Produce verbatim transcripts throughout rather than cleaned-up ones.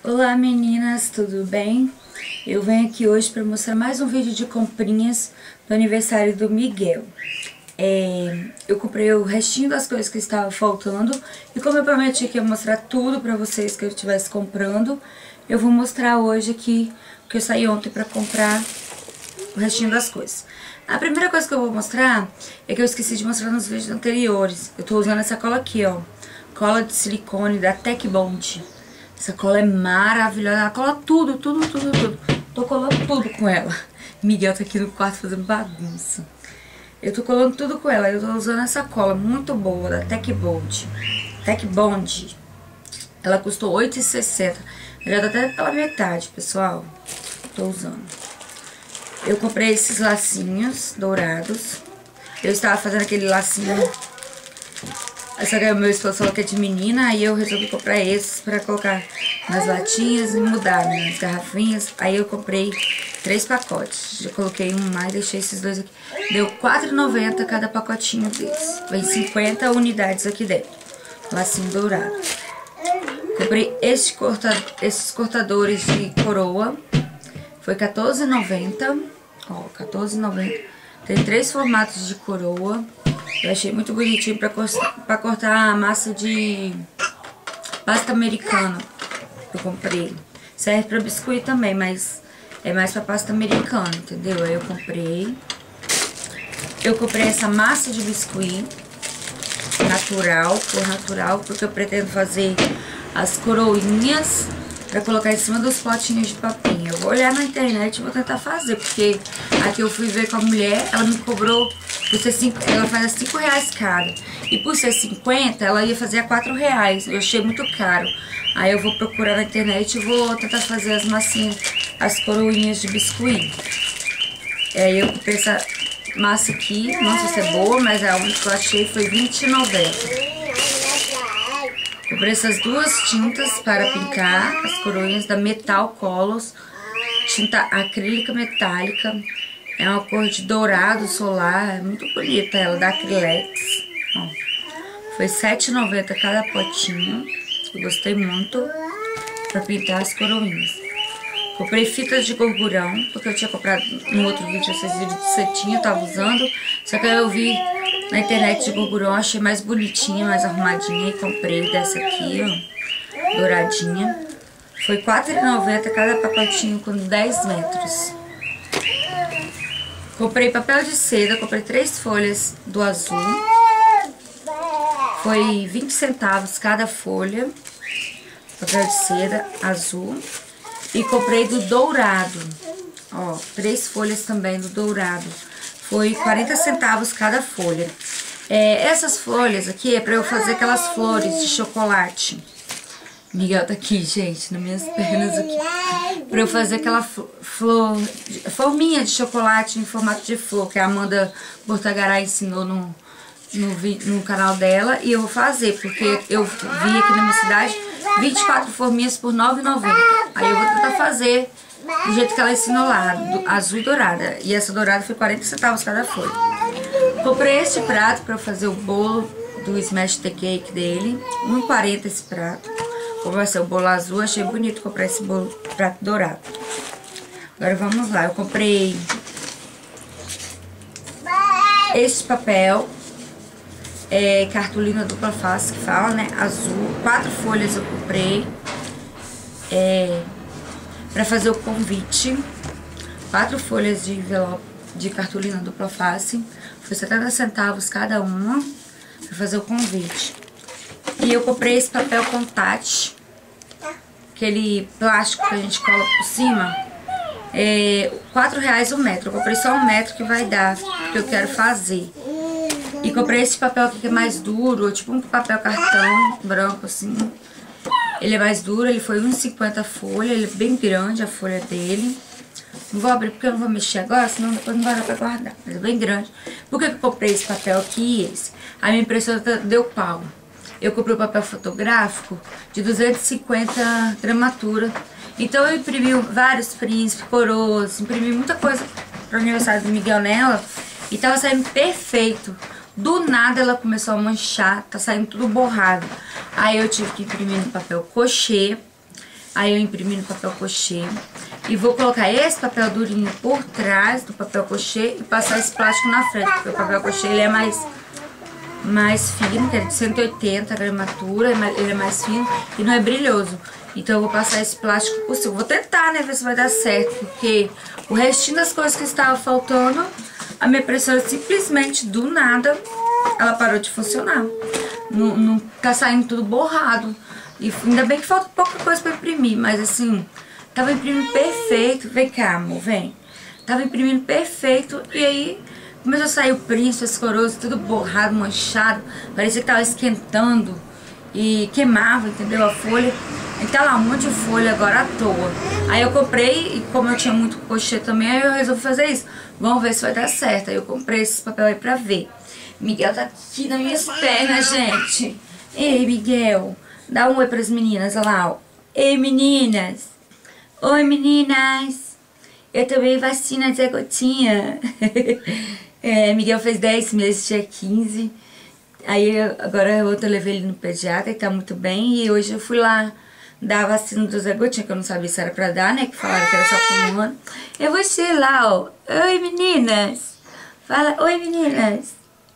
Olá meninas, tudo bem? Eu venho aqui hoje para mostrar mais um vídeo de comprinhas do aniversário do Miguel. É, eu comprei o restinho das coisas que estava faltando e como eu prometi que ia mostrar tudo para vocês que eu estivesse comprando, eu vou mostrar hoje aqui, porque eu saí ontem para comprar o restinho das coisas. A primeira coisa que eu vou mostrar é que eu esqueci de mostrar nos vídeos anteriores. Eu tô usando essa cola aqui, ó, cola de silicone da Tech Bond. Essa cola é maravilhosa, ela cola tudo, tudo, tudo, tudo. Tô colando tudo com ela. Miguel tá aqui no quarto fazendo bagunça. Eu tô colando tudo com ela, eu tô usando essa cola muito boa da Tech Bond. Tech Bond. Ela custou oito reais e sessenta centavos. Já tá até pela metade, pessoal. Tô usando. Eu comprei esses lacinhos dourados. Eu estava fazendo aquele lacinho... Essa que o meu esposo falou que é de menina, aí eu resolvi comprar esses pra colocar nas latinhas e mudar, né, nas garrafinhas. Aí eu comprei três pacotes, já coloquei um mais, deixei esses dois aqui. Deu quatro reais e noventa centavos cada pacotinho desse. Vem cinquenta unidades aqui dentro, lacinho dourado. Comprei este corta, esses cortadores de coroa, foi quatorze reais e noventa centavos, ó, quatorze reais e noventa centavos. Tem três formatos de coroa. Eu achei muito bonitinho pra, pra cortar a massa de pasta americana. Eu comprei. Serve pra biscuit também, mas é mais pra pasta americana, entendeu? Aí eu comprei. Eu comprei essa massa de biscuit natural, cor natural, porque eu pretendo fazer as coroinhas pra colocar em cima dos potinhos de papinha. Eu vou olhar na internet e vou tentar fazer, porque aqui eu fui ver com a mulher, ela me cobrou, por ser cinco, ela faz a cinco reais cada. E por ser cinquenta, ela ia fazer a quatro reais. Eu achei muito caro. Aí eu vou procurar na internet e vou tentar fazer as massinhas, as coroinhas de biscuit. Aí eu comprei essa massa aqui, não sei se é boa, mas a única que eu achei foi vinte reais e noventa centavos. Comprei essas duas tintas para pintar as coroinhas da Metal Colors, tinta acrílica metálica, é uma cor de dourado solar, é muito bonita ela, da Acrylex. Ó, foi sete reais e noventa centavos cada potinho, eu gostei muito, para pintar as coroinhas. Comprei fitas de gorgurão, porque eu tinha comprado no outro vídeo esses vídeos de cetim, eu tava usando, só que aí eu vi na internet de gorgurão, achei mais bonitinha, mais arrumadinha e comprei dessa aqui, ó, douradinha. Foi quatro reais e noventa centavos cada pacotinho com dez metros. Comprei papel de seda, comprei três folhas do azul. Foi vinte centavos cada folha, papel de seda azul. E comprei do dourado, ó, três folhas também do dourado. Foi quarenta centavos cada folha. É, essas folhas aqui é pra eu fazer aquelas flores de chocolate. Miguel tá aqui, gente, nas minhas pernas aqui. Pra eu fazer aquela flor, forminha de chocolate em formato de flor, que a Amanda Bortagaray ensinou no, no, no canal dela. E eu vou fazer, porque eu vi aqui na minha cidade vinte e quatro forminhas por nove reais e noventa centavos. Aí eu vou tentar fazer do jeito que ela ensinou lá, do azul e dourada. E essa dourada foi quarenta centavos cada folha. Comprei este prato pra eu fazer o bolo do Smash the Cake dele. um real e quarenta centavos esse prato. Como vai ser o bolo azul, achei bonito comprar esse bolo prato dourado. Agora vamos lá, eu comprei este papel, é, cartolina dupla face que fala, né, azul. Quatro folhas eu comprei, é, pra fazer o convite. Quatro folhas de envelope de cartolina dupla face, foi setenta centavos cada uma, pra fazer o convite. E eu comprei esse papel contact, aquele plástico que a gente cola por cima, é quatro reais o metro. Eu comprei só um metro que vai dar, que eu quero fazer. E comprei esse papel aqui que é mais duro, tipo um papel cartão branco assim. Ele é mais duro, ele foi um real e cinquenta centavos a folha, ele é bem grande a folha dele. Não vou abrir porque eu não vou mexer agora, senão depois não vai dar pra guardar. Mas é bem grande. Por que eu comprei esse papel aqui e esse? A minha impressora deu pau. Eu comprei o papel fotográfico de duzentos e cinquenta gramatura. Então eu imprimi vários príncipes, coroas, imprimi muita coisa pro aniversário do Miguel nela. E tava saindo perfeito. Do nada ela começou a manchar, tá saindo tudo borrado. Aí eu tive que imprimir no papel crochê. Aí eu imprimi no papel crochê. E vou colocar esse papel durinho por trás do papel crochê e passar esse plástico na frente. Porque o papel crochê ele é mais, mais fino, que é de cento e oitenta gramatura, ele é mais fino e não é brilhoso. Então eu vou passar esse plástico por cima. Vou tentar, né, ver se vai dar certo, porque o restinho das coisas que estava faltando, a minha impressora simplesmente, do nada, ela parou de funcionar. Não, não tá saindo tudo borrado. E ainda bem que falta pouca coisa pra imprimir, mas assim, tava imprimindo perfeito. Vem cá, amor, vem. Tava imprimindo perfeito e aí começou a sair o príncipe, esse coroso, tudo borrado, manchado. Parecia que tava esquentando e queimava, entendeu? A folha. E tá lá um monte de folha agora à toa. Aí eu comprei, e como eu tinha muito crochê também, aí eu resolvi fazer isso. Vamos ver se vai dar certo. Aí eu comprei esse papel aí pra ver. Miguel tá aqui nas minhas pernas, gente. Ei, Miguel. Dá um oi pras meninas, olha lá, ó. Ei, meninas. Oi, meninas. Eu tomei vacina de Zé Gotinha. é, Miguel fez dez meses, dia quinze. Aí agora ontem eu levei ele no pediatra e tá muito bem. E hoje eu fui lá dar a vacina do Zé Gotinha, que eu não sabia se era pra dar, né? Que falaram que era só por um ano. Eu vou ser lá, ó. Oi, meninas. Fala, oi, meninas.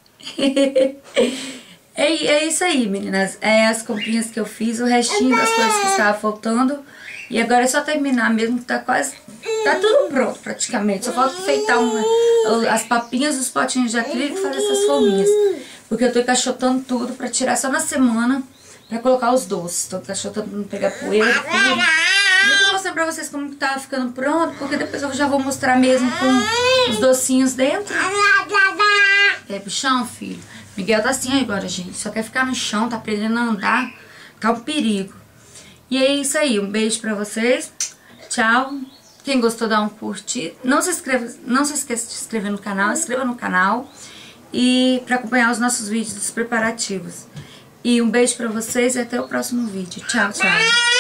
é, é isso aí, meninas. É as comprinhas que eu fiz, o restinho das coisas que estava faltando. E agora é só terminar mesmo, que tá quase... Tá tudo pronto, praticamente. Só falta enfeitar uma, as papinhas dos potinhos de acrílico e fazer essas forminhas. Porque eu tô encaixotando tudo pra tirar só na semana, pra colocar os doces. Tô encaixotando pra não pegar poeira, tudo. E eu tô mostrando pra vocês como que tá ficando pronto, porque depois eu já vou mostrar mesmo com os docinhos dentro. Quer ir pro chão, filho? Miguel tá assim agora, gente. Só quer ficar no chão, tá aprendendo a andar. Tá um perigo. E é isso aí. Um beijo pra vocês. Tchau. Quem gostou, dá um curtir. Não se, inscreva, não se esqueça de se inscrever no canal. Se inscreva no canal. E pra acompanhar os nossos vídeos dos preparativos. E um beijo pra vocês e até o próximo vídeo. Tchau, tchau.